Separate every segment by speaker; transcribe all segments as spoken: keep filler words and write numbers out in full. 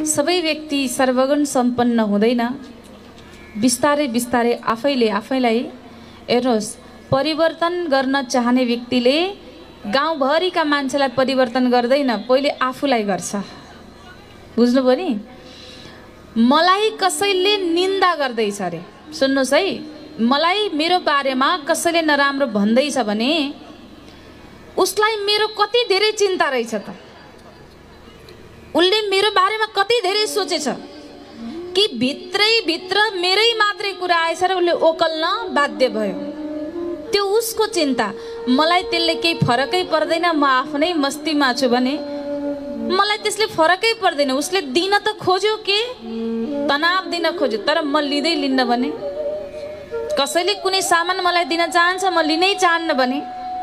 Speaker 1: सबै व्यक्ति सर्वगुण सम्पन्न हुँदैन। बिस्तारै बिस्तारै आफैले आफैलाई हेर्नुहोस्, परिवर्तन गर्न चाहने व्यक्तिले गाउँभरिका मान्छेलाई परिवर्तन गर्दैन, पहिले आफूलाई गर्छ। बुझ्नुभयो नि? मलाई कसैले निन्दा गर्दैछ अरे, सुन्नुहोस् है, मलाई मेरो बारेमा कसैले नराम्रो भन्दैछ भने उसलाई मेरो कति धेरै चिन्ता रहेछ त। उसले मेरो बारेमा कति धेरै सोचेछ कि भित्रै भित्र मेरै मात्रै कुरा आएछ र उसले ओकल्न बाध्य भयो। त्यो उसको चिन्ता। मलाई त्यसले केही फरकै पर्दैन, म आफ्नै मस्तीमा छु भने मलाई त्यसले फरकै पर्दैन। उसले दिन त खोज्यो के, तनाव दिन खोज्यो, तर म लिँदै लिन्न भने, कसैले कुनै सामान मलाई दिन चाहन्छ म लिनै चाहन्न भने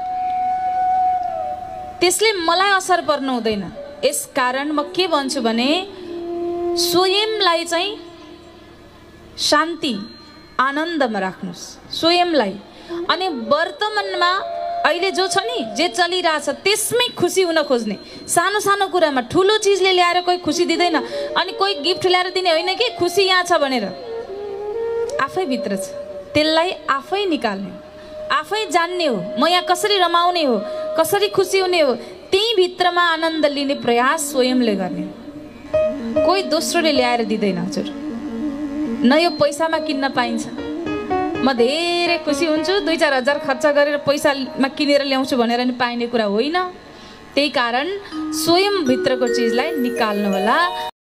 Speaker 1: त्यसले मलाई असर पर्नु हुँदैन। यसकारण म के भन्छु भने स्वयंलाई चाहिँ शान्ति आनन्दमा राख्नुस्, स्वयंलाई। अनि वर्तमानमा अहिले जो छ नि, जे चलिरहेछ त्यसमै खुसी हुन खोज्ने। सानो सानो कुरामा, ठुलो चिजले ल्याएर कोही खुसी दिँदैन। अनि कोही गिफ्ट ल्याएर दिने होइन कि खुसी यहाँ छ भनेर, आफै भित्र छ, त्यसलाई आफै निकाल्ने, आफै जान्ने हो म यहाँ कसरी रमाउने हो, कसरी खुसी हुने हो। त्यही भित्रमा आनन्द लिने प्रयास स्वयंले गर्ने, कोही दोस्रोले ल्याएर दिँदैन। हजुर, न यो पैसामा किन्न पाइन्छ। म धेरै खुसी हुन्छु दुई चार हजार खर्च गरेर पैसामा किनेर ल्याउँछु भनेर नि पाइने कुरा होइन। त्यही कारण स्वयं भित्रको चिजलाई निकाल्नु होला।